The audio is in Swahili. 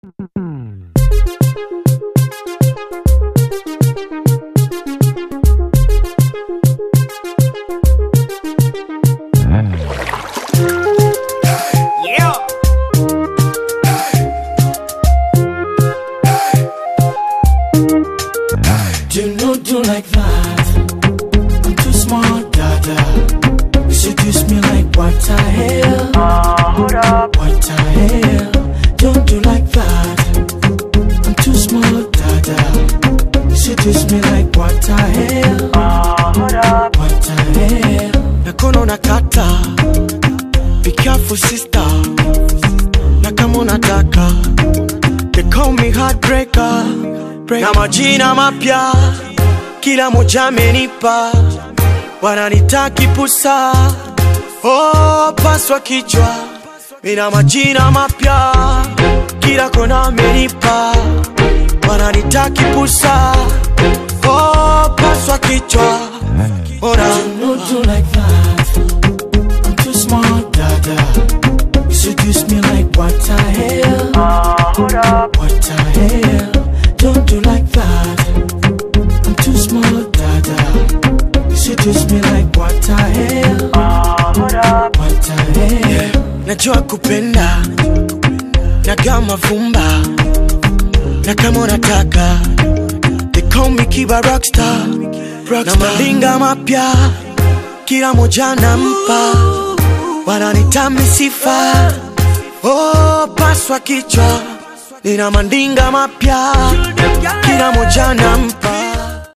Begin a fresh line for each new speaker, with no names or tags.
Do like that. I'm too smart, dada. You seduce me like what the hell?
Hold up.
What the hell? Don't do like that. I'm too smart, dada. You seduce me like what the hell?
Hold up.
What the hell? Nakono nakata. Be careful, sister. Nakamo nataka. They call me heartbreaker. Na majina mapya kila moja amenipa, wananitaki pusa. Oh, paswa kichwa, mina majina mapya kila kona amenipa, wananitaki pusa. Oh, paswa kichwa. Don't do like that. I'm too smart, dada. You seduce me like what the hell?
Hold up.
What the hell? Don't do like that. I'm too smart, dada. You seduce me like what the hell?
Hold up.
What the hell? Najua kupenda, nagama vumba, na kama unataka, they call me Kiba Rockstar. Na malinga mapya kila moja nampa, wananitami sifa. Oh, paswa kichwa, nina mandinga mapya kila moja nampa.